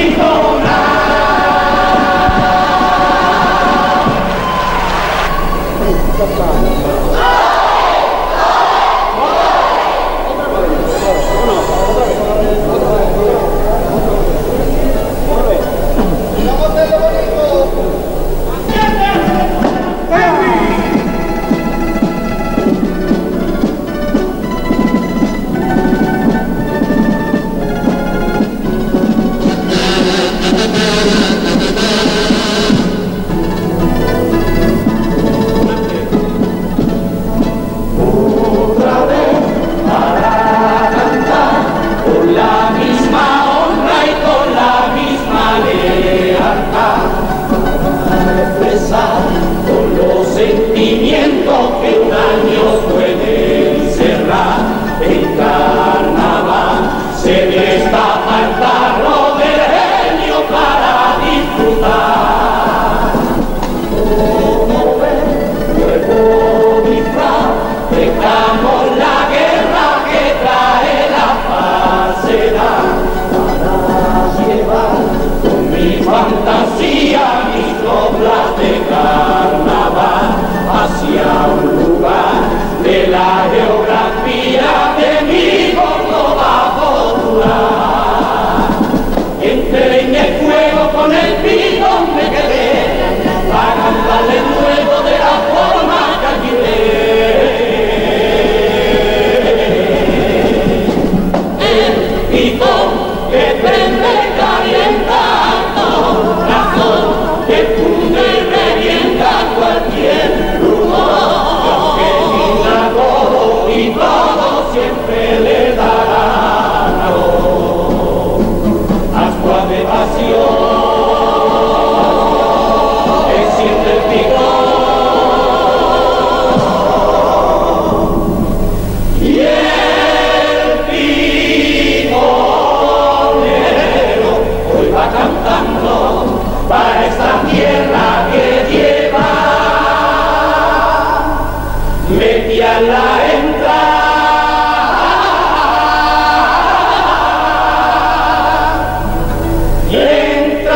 Entra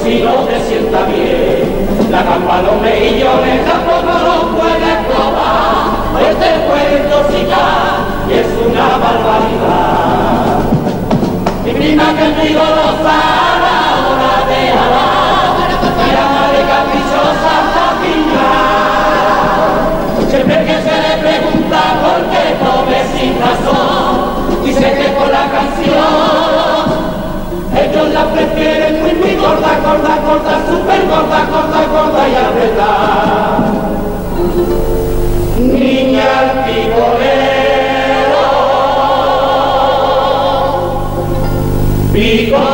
si no te sienta bien. La campana los mejillones tampoco lo puedes probar, pues te puede intoxicar y es una barbaridad. Mi prima que es vigorosa a la hora de jalar, y la madre caprichosa la piña. Siempre que se le pregunta por qué come sin razón, dice que por la canción. Ellos la prefieren muy, muy gorda, gorda, gorda, súper gorda, gorda, gorda y apretada. Niña al picolero, pico.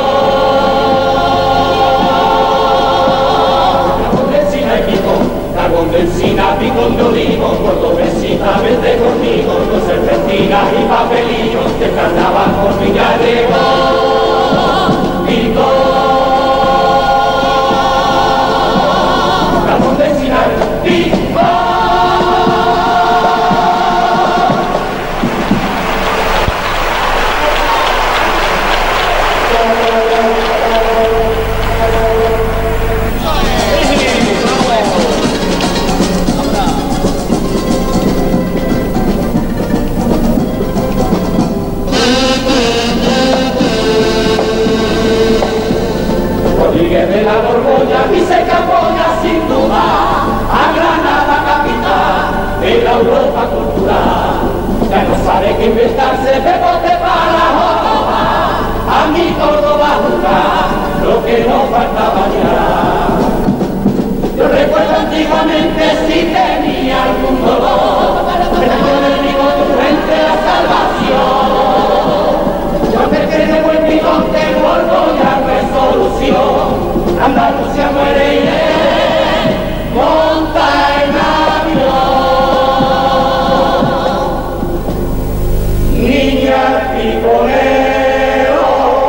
Carbón de encina y picón, carbón de encina, picón de olivo, cordobesita, vente conmigo, con serpentinas y papelillos, de carnaval por mi ya llegó. Carbón de encina, pico. De la Borgoña y se capoña sin duda a Granada capital de la Europa cultural. Ya no sabe qué inventarse, Bebote para Córdoba, a mi Córdoba jugar lo que nos faltaba ya. Yo recuerdo antiguamente si tenía algún dolor, pero del rico frente a salvación. Yo me quedé buen bidón que Borgoña no es solución. Andalucía muere y monta en avión. Niña piconero,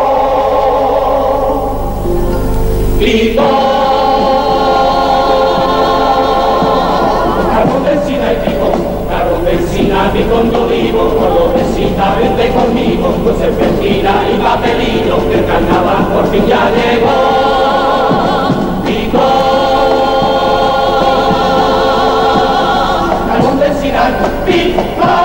picón. Carbón de encina y picón, carbón de encina, picón de olivo, cordobesita, vente conmigo, con serpentina y papelillo, que el carnaval por fin ya llegó. Carbón de encina, picón.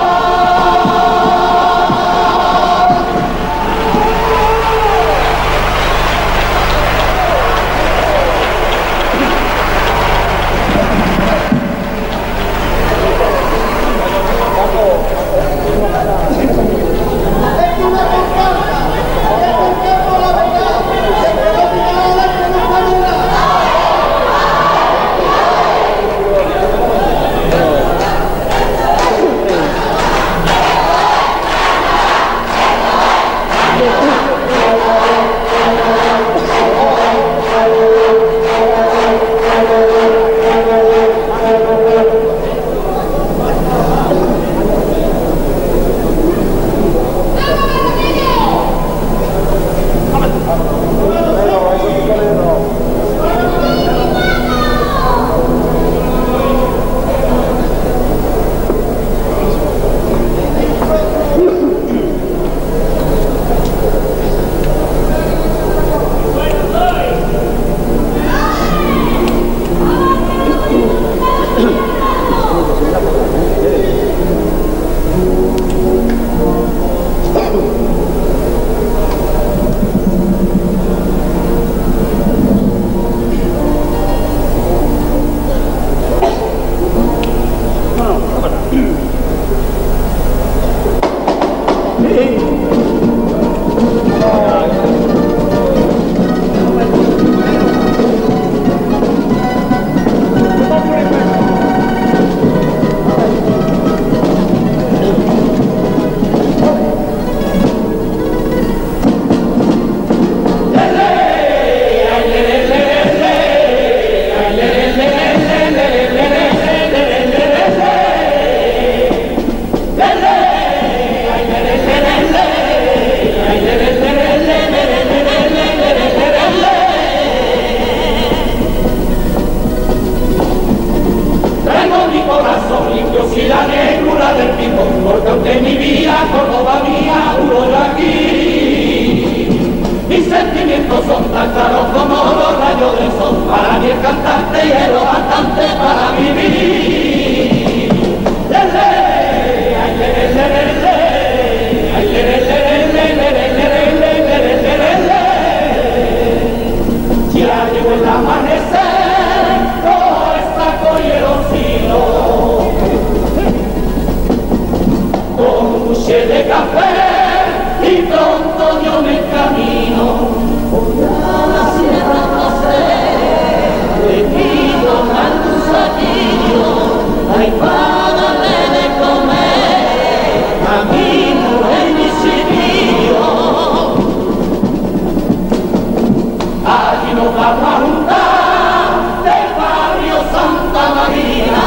vamos a juntar del barrio Santa María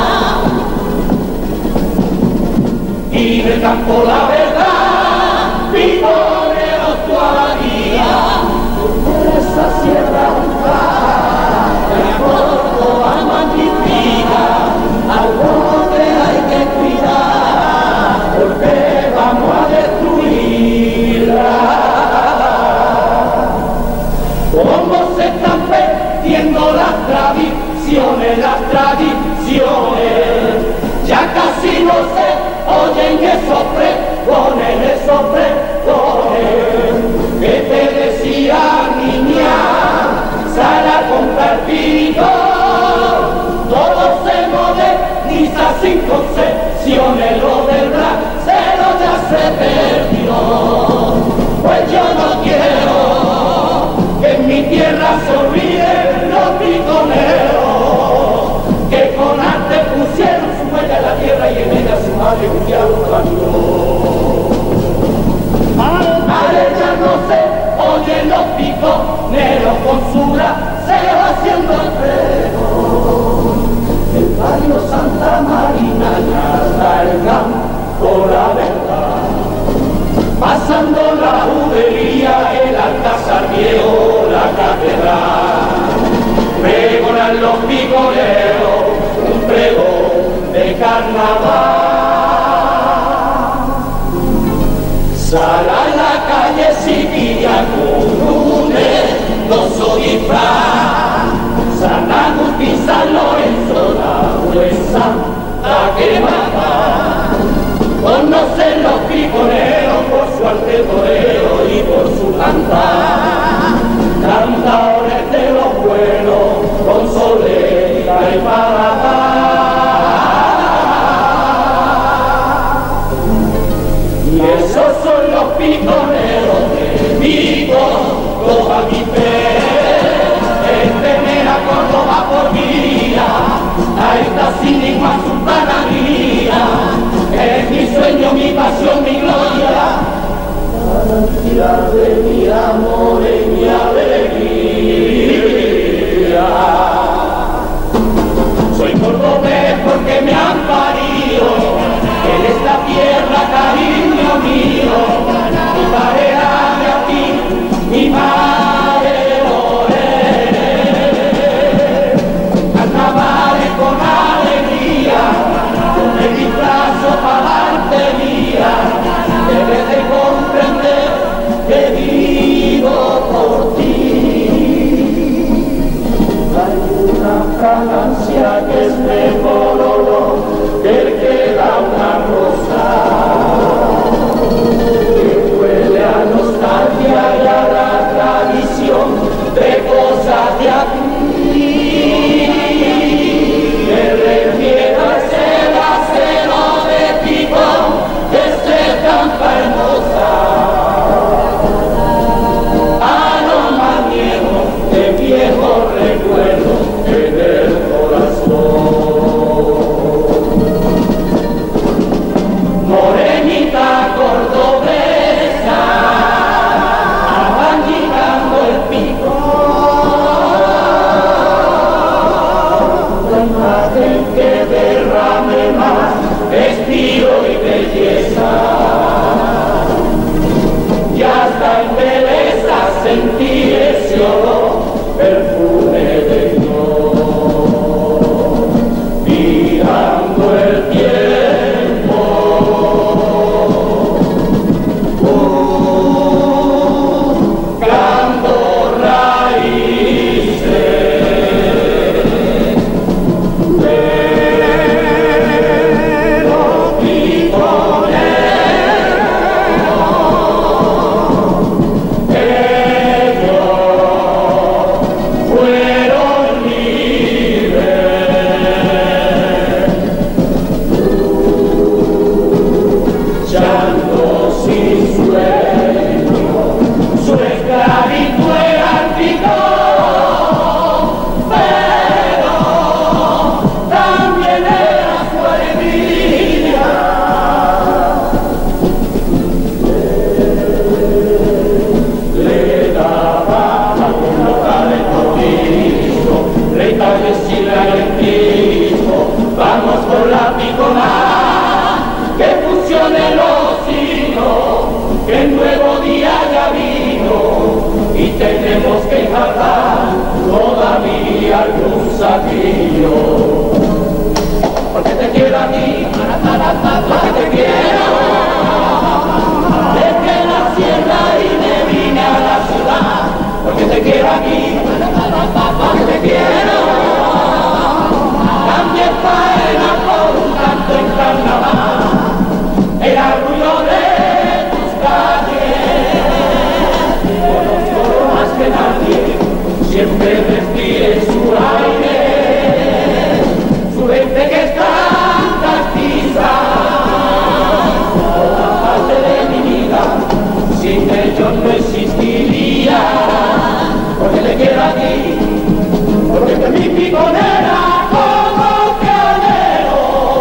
y del campo la verdad, piconeros todavía, por esa sierra de Córdoba magnífica, al monte hay que cuidar, porque vamos a destruirla. Como se están perdiendo las tradiciones, ya casi no se oyen esos pregones, que te decía niña, sal a comprar vino, todo se moderniza sin concesiones, lo del bracero ya se perdió, pues yo no quiero que en mi tierra se olviden los piconeros, que con arte pusieron su huella en la tierra y en ella su madre un día lo cambió. Ahora ya no se oyen los piconeros con su bracero haciendo el freno. El barrio Santa Marina ya está el campo, la verdad. Pasando la judería, el alcázar viejo, la catedral. Pregonan los piconeros un pregón de carnaval. Sal a la calle chiquilla con un hermoso disfraz. San Agustín, San Lorenzo, la huesa, la que mata. Conocen los piconeros por su arte torero y por su cantar. Cantadores de los buenos, con solera y parada. Y esos son los piconeros de Vigo, los aguiperos, Mera, Córdoba por guía, ahí está sin ninguna sultanía, es mi sueño, mi pasión, mi gloria, garantía de mi amor y mi alegría. Soy cordobés porque me han parido en esta tierra, cariño mío, mi pareja de aquí, mi madre lo es. Carnavales con alegría, yo me disfrazo para la artería, debes de comprender que vivo por ti. Hay una fragancia que es mejor olor que el que da una rosa, que huele a nostalgia y a la tradición de cosas de aquí. Me refiero a ese acero de picón que se campa hermosa, a los maniegos de viejos recuerdos en el corazón. Morenita cordobesa, abanicando el picón, la imagen que derrame más estilo y belleza. Y hasta en belleza sentir ese olor, perfume de Dios, mirando el tiempo, buscando raíces de los piconeros. Ellos y tenemos que enjardar todavía algún saquillo. Porque te quiero a ti, porque te quiero, desde la sierra y me vine a la ciudad, porque te quiero aquí, porque te quiero, cambié faena por un canto en carnaval, el arrullo de tus calles, conozco más que nadie, siempre respire su aire, su gente que está toda parte de mi vida, sin ellos no existiría, porque te quiero a ti, porque te mi piconera como te anhelo,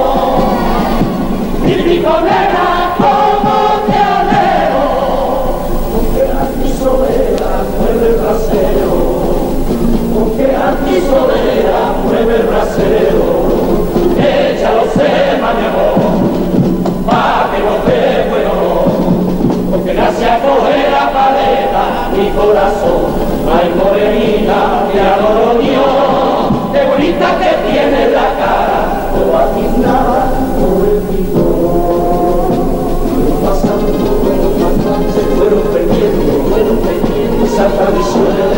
mi piconera como te anhelo, porque a mi solera mueve el rasero, porque a mi solera mueve el rasero, échalo sema mi amor, pa' que no te bueno, porque nace a coger la paleta mi corazón, ay morenita, te adoro Dios, qué bonita que tienes la cara, toda tiznada por el picón, fueron pasando, se fueron perdiendo, esas tradiciones